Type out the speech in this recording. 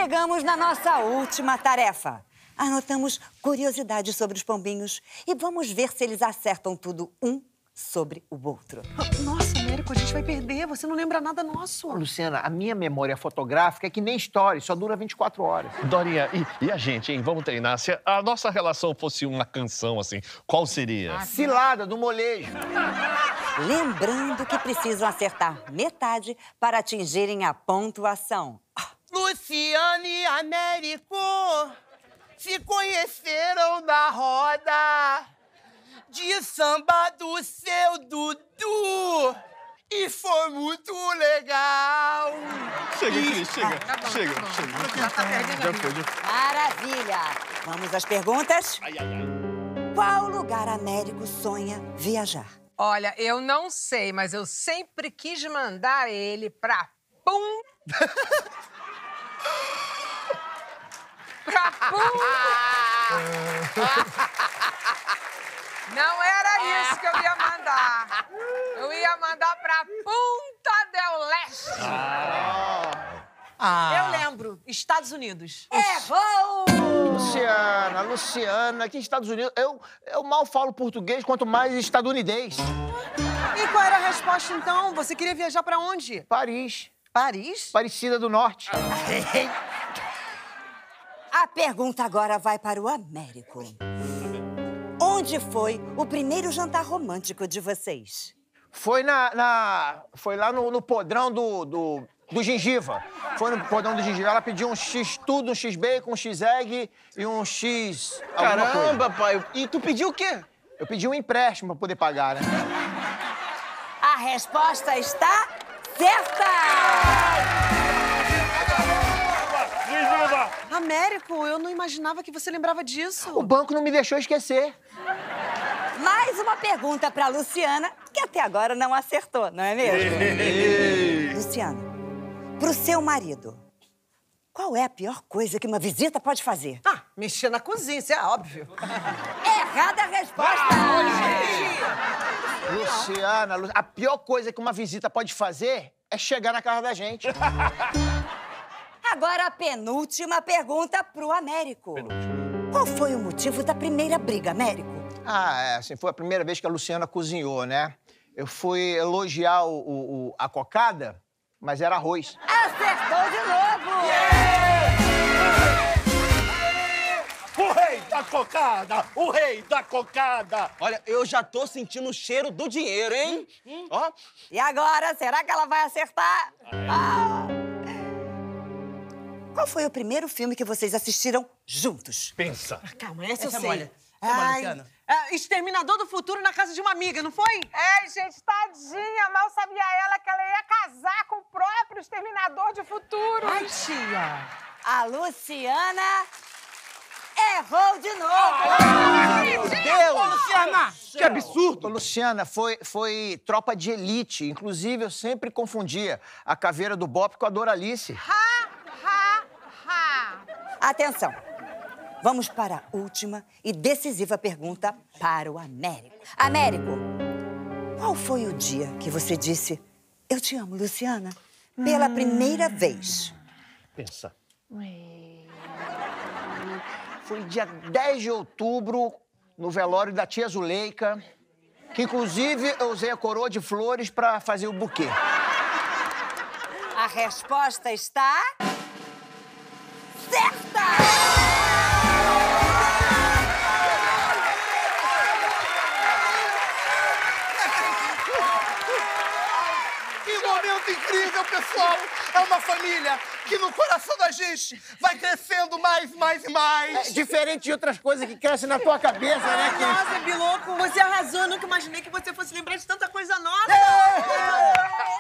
Chegamos na nossa última tarefa. Anotamos curiosidades sobre os pombinhos e vamos ver se eles acertam tudo um sobre o outro. Nossa, Américo, a gente vai perder. Você não lembra nada nosso. Ô, Luciana, a minha memória fotográfica é que nem story, só dura 24 horas. Dorinha, e a gente, hein? Vamos treinar. Se a nossa relação fosse uma canção, assim, qual seria? Cilada do molejo. Lembrando que precisam acertar metade para atingirem a pontuação. Luciana e Américo se conheceram na roda de samba do seu Dudu e foi muito legal. Chega, Cris, chega. Chega. Já tá perdendo. Já foi. Maravilha! Vamos às perguntas? Ai, ai, ai. Qual lugar Américo sonha viajar? Olha, eu não sei, mas eu sempre quis mandar ele pra Pum. Pra Pum. Não era isso que eu ia mandar. Eu ia mandar pra Punta del Leste. Eu lembro. Estados Unidos. Errou! Luciana, aqui nos Estados Unidos, eu mal falo português, quanto mais estadunidense. E qual era a resposta, então? Você queria viajar pra onde? Paris. Paris? Parecida do Norte. A pergunta agora vai para o Américo. Onde foi o primeiro jantar romântico de vocês? Foi foi lá no podrão do gengiva. Foi no podrão do gengiva. Ela pediu um X tudo, um X bacon, um X egg e um X... Caramba, pai. E tu pediu o quê? Eu pedi um empréstimo pra poder pagar, né? A resposta está certa! Américo, eu não imaginava que você lembrava disso. O banco não me deixou esquecer. Mais uma pergunta para Luciana, que até agora não acertou, não é mesmo? Luciana, pro seu marido, qual é a pior coisa que uma visita pode fazer? Ah, mexer na cozinha, isso é óbvio. Errada a resposta! Luciana, a pior coisa que uma visita pode fazer é chegar na casa da gente. Agora a penúltima pergunta pro Américo. Qual foi o motivo da primeira briga, Américo? Assim, foi a primeira vez que a Luciana cozinhou, né? Eu fui elogiar a cocada, mas era arroz. Acertou de novo! O rei da cocada! O rei da cocada! Olha, eu já tô sentindo o cheiro do dinheiro, hein? Ó. E agora, será que ela vai acertar? Qual foi o primeiro filme que vocês assistiram juntos? Pensa. Calma, essa eu sei. molha. Luciana. Exterminador do Futuro na casa de uma amiga, não foi? É, gente, tadinha. Mal sabia ela que ela ia casar com o próprio Exterminador de Futuro. Ai, tia. A Luciana errou de novo! Meu Deus! Ô, Luciana! Que absurdo! Luciana, foi tropa de elite. Inclusive, eu sempre confundia a caveira do Bop com a Doralice. Atenção! Vamos para a última e decisiva pergunta para o Américo. Américo, qual foi o dia que você disse "Eu te amo, Luciana" pela primeira vez? Pensa. Foi dia 10 de outubro, no velório da tia Zuleika, que inclusive eu usei a coroa de flores pra fazer o buquê. A resposta está... certa! Que momento incrível, pessoal! É uma família que no coração da gente vai crescendo mais e mais. É diferente de outras coisas que crescem na tua cabeça, né, Cris? Nossa, Biloco, você arrasou. Eu nunca imaginei que você fosse lembrar de tanta coisa nossa.